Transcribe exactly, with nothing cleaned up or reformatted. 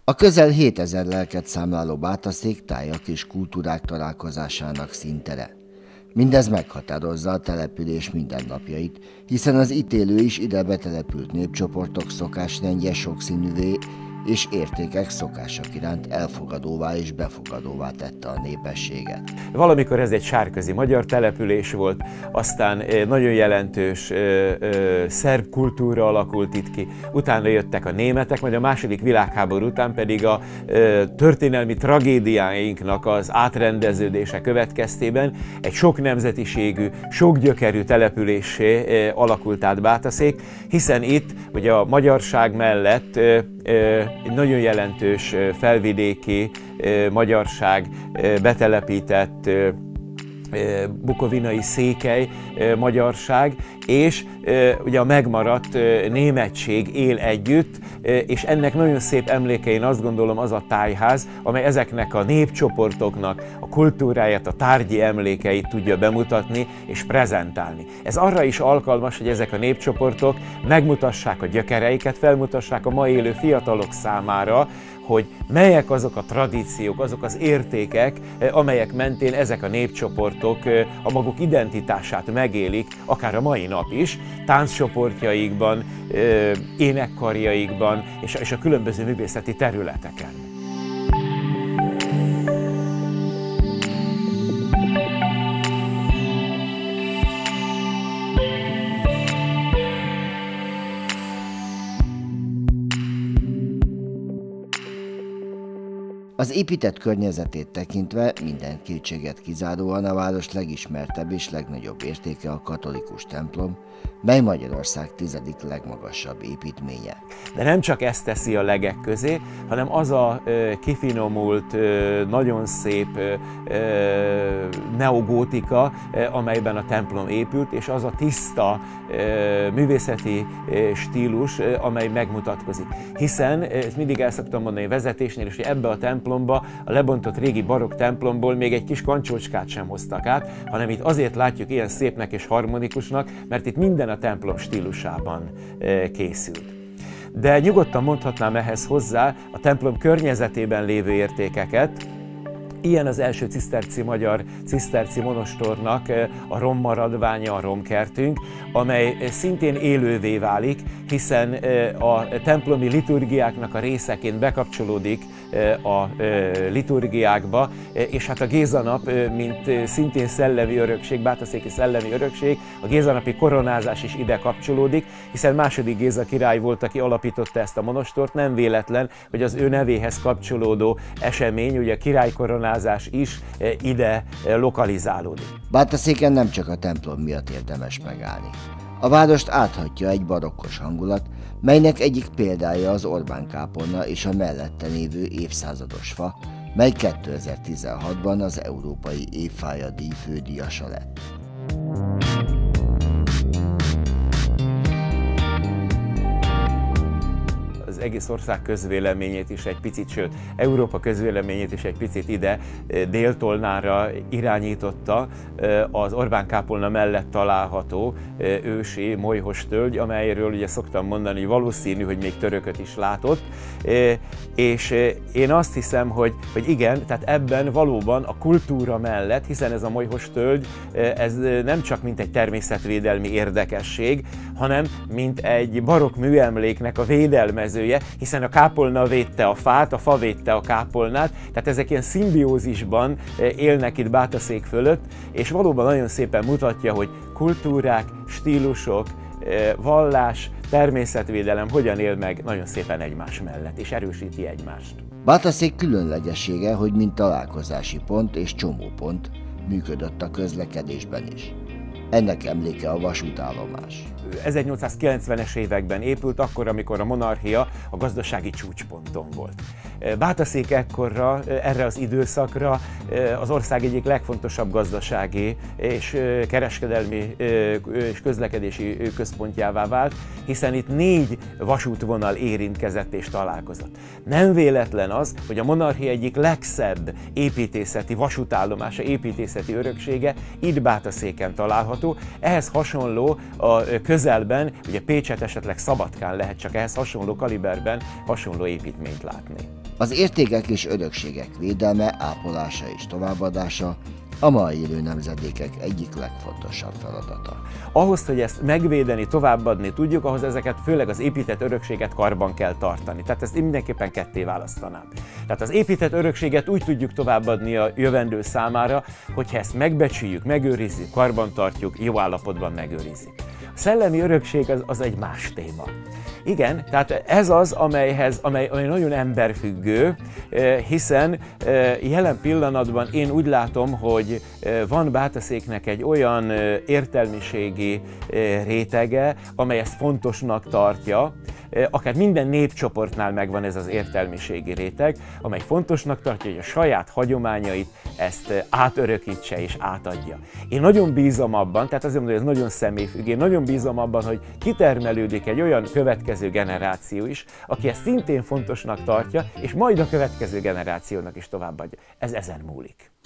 A közel hétezer lelket számláló Bátaszék tájak és kultúrák találkozásának színtere. Mindez meghatározza a település mindennapjait, hiszen az itt élő is ide betelepült népcsoportok szokásrendje sokszínűvé és értékek szokások iránt elfogadóvá és befogadóvá tette a népességet. Valamikor ez egy sárközi magyar település volt, aztán nagyon jelentős ö, ö, szerb kultúra alakult itt ki, utána jöttek a németek, majd a második világháború után pedig a ö, történelmi tragédiáinknak az átrendeződése következtében egy sok nemzetiségű, sok gyökerű településsé ö, alakult át Bátaszék, hiszen itt ugye a magyarság mellett ö, ö, egy nagyon jelentős felvidéki magyarság betelepített bukovinai székely magyarság, és ugye a megmaradt németség él együtt, és ennek nagyon szép emlékein azt gondolom az a tájház, amely ezeknek a népcsoportoknak a kultúráját, a tárgyi emlékeit tudja bemutatni és prezentálni. Ez arra is alkalmas, hogy ezek a népcsoportok megmutassák a gyökereiket, felmutassák a ma élő fiatalok számára, hogy melyek azok a tradíciók, azok az értékek, amelyek mentén ezek a népcsoportok a maguk identitását megélik, akár a mai nap is, tánccsoportjaikban, énekkarjaikban és a különböző művészeti területeken. Az épített környezetét tekintve minden kétséget kizáróan a város legismertebb és legnagyobb értéke a katolikus templom, mely Magyarország tizedik legmagasabb építménye. De nem csak ezt teszi a legek közé, hanem az a ö, kifinomult, ö, nagyon szép ö, neogótika, ö, amelyben a templom épült, és az a tiszta ö, művészeti ö, stílus, ö, amely megmutatkozik. Hiszen, ezt mindig el szoktam mondani a vezetésnél, és hogy ebbe a templomba, a lebontott régi barokk templomból még egy kis kancsócskát sem hoztak át, hanem itt azért látjuk ilyen szépnek és harmonikusnak, mert itt minden a templom stílusában készült. De nyugodtan mondhatnám ehhez hozzá a templom környezetében lévő értékeket. Ilyen az első ciszterci magyar ciszterci monostornak a rommaradványa, a romkertünk, amely szintén élővé válik, hiszen a templomi liturgiáknak a részeként bekapcsolódik a liturgiákba, és hát a Gézanap, mint szintén szellemi örökség, bátaszéki szellemi örökség, a gézanapi koronázás is ide kapcsolódik, hiszen második Géza király volt, aki alapította ezt a monostort, nem véletlen, hogy az ő nevéhez kapcsolódó esemény, ugye a királykoronázás is ide lokalizálódik. Bátaszéken nem csak a templom miatt érdemes megállni. A várost áthatja egy barokkos hangulat, melynek egyik példája az Orbán-kápolna és a mellette lévő évszázados fa, mely kétezer-tizenhatban az Európai Évfája díj fődíjasa lett. Az egész ország közvéleményét is egy picit, sőt, Európa közvéleményét is egy picit ide Dél-Tolnára irányította az Orbán-kápolna mellett található ősi molyhos tölgy, amelyről ugye szoktam mondani, hogy valószínű, hogy még törököt is látott, és én azt hiszem, hogy, hogy igen, tehát ebben valóban a kultúra mellett, hiszen ez a molyhos tölgy, ez nem csak mint egy természetvédelmi érdekesség, hanem mint egy barokk műemléknek a védelmezője, hiszen a kápolna védte a fát, a fa védte a kápolnát, tehát ezek ilyen szimbiózisban élnek itt Bátaszék fölött, és valóban nagyon szépen mutatja, hogy kultúrák, stílusok, vallás, természetvédelem hogyan él meg nagyon szépen egymás mellett, és erősíti egymást. Bátaszék különlegessége, hogy mint találkozási pont és csomópont működött a közlekedésben is. Ennek emléke a vasútállomás. ezernyolcszázkilencvenes években épült, akkor, amikor a monarchia a gazdasági csúcsponton volt. Bátaszék ekkorra, erre az időszakra az ország egyik legfontosabb gazdasági és kereskedelmi és közlekedési központjává vált, hiszen itt négy vasútvonal érintkezett és találkozott. Nem véletlen az, hogy a monarchia egyik legszebb építészeti vasútállomása, építészeti öröksége itt Bátaszéken található. Ehhez hasonló a közelben, ugye Pécset, esetleg Szabadkán lehet csak ehhez hasonló kaliberben hasonló építményt látni. Az értékek és örökségek védelme, ápolása és továbbadása a ma élő nemzedékek egyik legfontosabb feladata. Ahhoz, hogy ezt megvédeni, továbbadni tudjuk, ahhoz ezeket főleg az épített örökséget karban kell tartani. Tehát ezt mindenképpen ketté választanám. Tehát az épített örökséget úgy tudjuk továbbadni a jövendő számára, hogyha ezt megbecsüljük, megőrizzük, karban tartjuk, jó állapotban megőrizzük. A szellemi örökség az, az egy más téma. Igen, tehát ez az, amelyhez, amely, amely nagyon emberfüggő, hiszen jelen pillanatban én úgy látom, hogy van Bátaszéknek egy olyan értelmiségi rétege, amely ezt fontosnak tartja, akár minden népcsoportnál megvan ez az értelmiségi réteg, amely fontosnak tartja, hogy a saját hagyományait ezt átörökítse és átadja. Én nagyon bízom abban, tehát azért mondom, hogy ez nagyon személyfüggő, én nagyon bízom abban, hogy kitermelődik egy olyan következő generáció is, aki ezt szintén fontosnak tartja, és majd a következő generációnak is továbbadja. Ez ezen múlik.